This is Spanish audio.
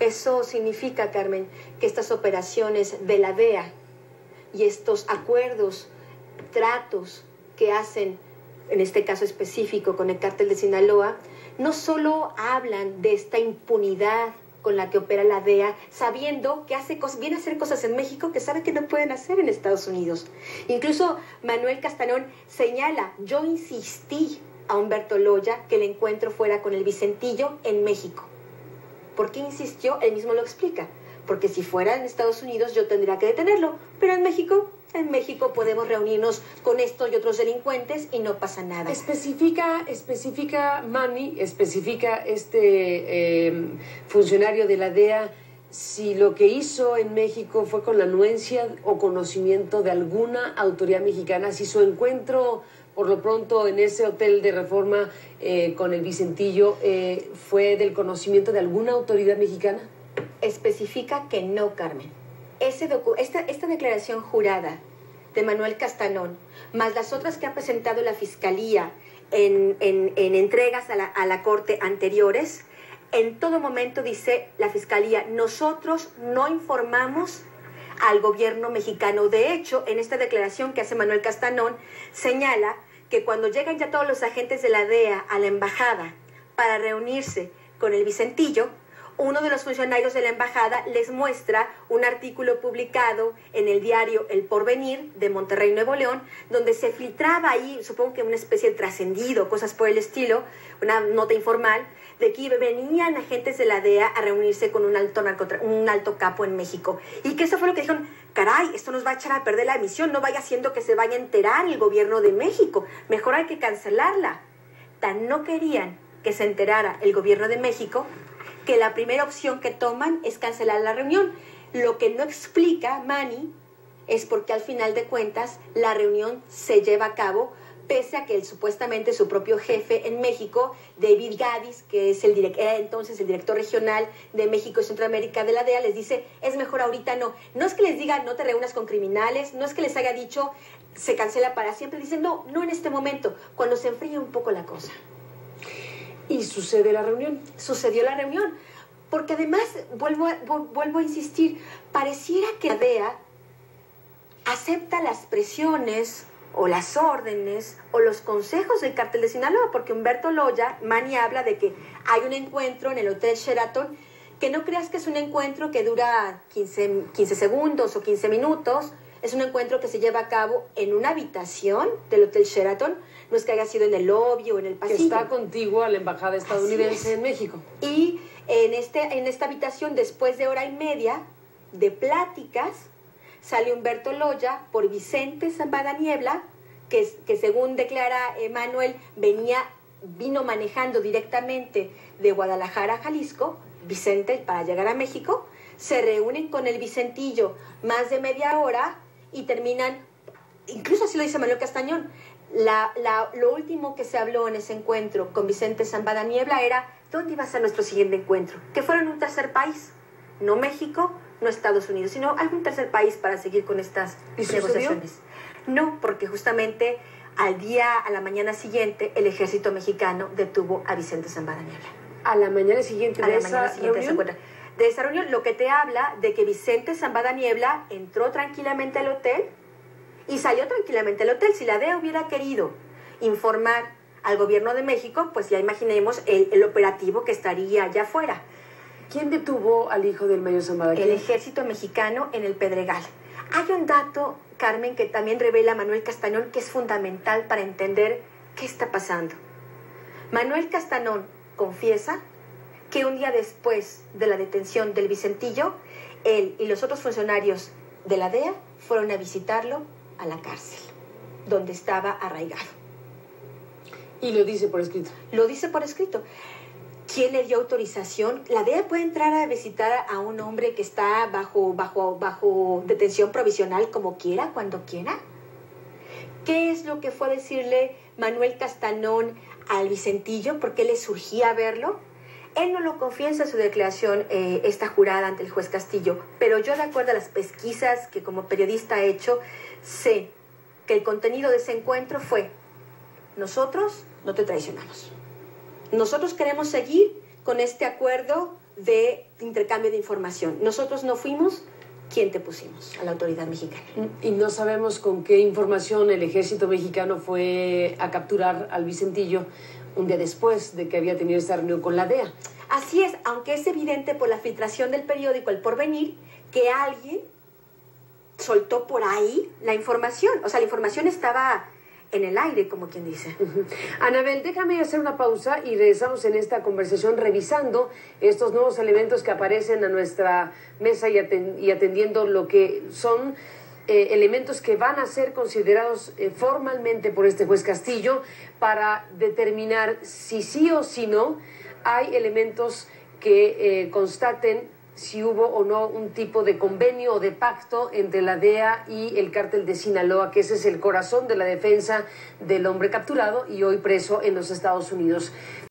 Eso significa, Carmen, que estas operaciones de la DEA y estos acuerdos, tratos que hacen, en este caso específico con el cártel de Sinaloa, no solo hablan de esta impunidad con la que opera la DEA, sabiendo que viene a hacer cosas en México que sabe que no pueden hacer en Estados Unidos. Incluso Manuel Castanón señala: yo insistí a Humberto Loya que el encuentro fuera con el Vicentillo en México. ¿Por qué insistió? Él mismo lo explica. Porque si fuera en Estados Unidos yo tendría que detenerlo, pero en México podemos reunirnos con estos y otros delincuentes y no pasa nada. Especifica Manny, especifica funcionario de la DEA, si lo que hizo en México fue con la anuencia o conocimiento de alguna autoridad mexicana, si su encuentro por lo pronto en ese hotel de Reforma con el Vicentillo fue del conocimiento de alguna autoridad mexicana. Especifica que no, Carmen. Esta declaración jurada de Manuel Castanón, más las otras que ha presentado la Fiscalía en entregas a la Corte anteriores, en todo momento dice la Fiscalía: nosotros no informamos al gobierno mexicano. De hecho, en esta declaración que hace Manuel Castanón, señala que cuando llegan ya todos los agentes de la DEA a la embajada para reunirse con el Vicentillo, uno de los funcionarios de la embajada les muestra un artículo publicado en el diario El Porvenir de Monterrey, Nuevo León, donde se filtraba ahí, supongo que una especie de trascendido, cosas por el estilo, una nota informal, de que venían agentes de la DEA a reunirse con un alto capo en México. Y que eso fue lo que dijeron: caray, esto nos va a echar a perder la emisión, no vaya haciendo que se vaya a enterar el gobierno de México, mejor hay que cancelarla. Tan no querían que se enterara el gobierno de México que la primera opción que toman es cancelar la reunión. Lo que no explica Manny es porque al final de cuentas la reunión se lleva a cabo, pese a que supuestamente su propio jefe en México, David Gaddis, que es era entonces el director regional de México y Centroamérica de la DEA, les dice: es mejor ahorita no. No es que les diga no te reúnas con criminales, no es que les haya dicho se cancela para siempre, dicen no en este momento, cuando se enfríe un poco la cosa. ¿Y sucede la reunión? Sucedió la reunión, porque además, vuelvo a insistir, pareciera que la DEA acepta las presiones o las órdenes o los consejos del cártel de Sinaloa, porque Humberto Loya, Manny habla de que hay un encuentro en el Hotel Sheraton, que no creas que es un encuentro que dura 15 segundos o 15 minutos, es un encuentro que se lleva a cabo en una habitación del Hotel Sheraton, no es que haya sido en el lobby o en el pasillo. Que está contigua a la embajada estadounidense en México. Y en esta habitación, después de hora y media de pláticas, sale Humberto Loya por Vicente Zambada Niebla, que según declara Manuel, vino manejando directamente de Guadalajara a Jalisco, Vicente, para llegar a México. Se reúnen con el Vicentillo más de media hora y terminan, incluso así lo dice Manuel Castañón, lo último que se habló en ese encuentro con Vicente Zambada Niebla era dónde iba a ser nuestro siguiente encuentro, que fuera en un tercer país, no México, no Estados Unidos, sino algún tercer país para seguir con estas negociaciones. No, porque justamente a la mañana siguiente, el ejército mexicano detuvo a Vicente Zambada Niebla. A la mañana siguiente de esa reunión. De esa reunión, lo que te habla de que Vicente Zambada Niebla entró tranquilamente al hotel y salió tranquilamente al hotel. Si la DEA hubiera querido informar al gobierno de México, pues ya imaginemos el operativo que estaría allá afuera. ¿Quién detuvo al hijo del mayor Zambada? El ejército mexicano en el Pedregal. Hay un dato, Carmen, que también revela Manuel Castanón, que es fundamental para entender qué está pasando. Manuel Castanón confiesa que un día después de la detención del Vicentillo, él y los otros funcionarios de la DEA fueron a visitarlo a la cárcel, donde estaba arraigado. Y lo dice por escrito. Lo dice por escrito. ¿Quién le dio autorización? La DEA puede entrar a visitar a un hombre que está bajo detención provisional como quiera, cuando quiera. ¿Qué es lo que fue a decirle Manuel Castanón al Vicentillo? ¿Por qué le surgía verlo? Él no lo confiesa en su declaración, esta jurada ante el juez Castillo, pero yo, de acuerdo a las pesquisas que como periodista he hecho, sé que el contenido de ese encuentro fue: nosotros no te traicionamos. Nosotros queremos seguir con este acuerdo de intercambio de información. Nosotros no fuimos quien te pusimos a la autoridad mexicana. Y no sabemos con qué información el ejército mexicano fue a capturar al Vicentillo un día después de que había tenido esta reunión con la DEA. Así es, aunque es evidente por la filtración del periódico El Porvenir que alguien soltó por ahí la información. O sea, la información estaba en el aire, como quien dice. Anabel, déjame hacer una pausa y regresamos en esta conversación revisando estos nuevos elementos que aparecen a nuestra mesa y atendiendo lo que son elementos que van a ser considerados formalmente por este juez Castillo para determinar si sí o si no hay elementos que constaten si hubo o no un tipo de convenio o de pacto entre la DEA y el cártel de Sinaloa, que ese es el corazón de la defensa del hombre capturado y hoy preso en los Estados Unidos.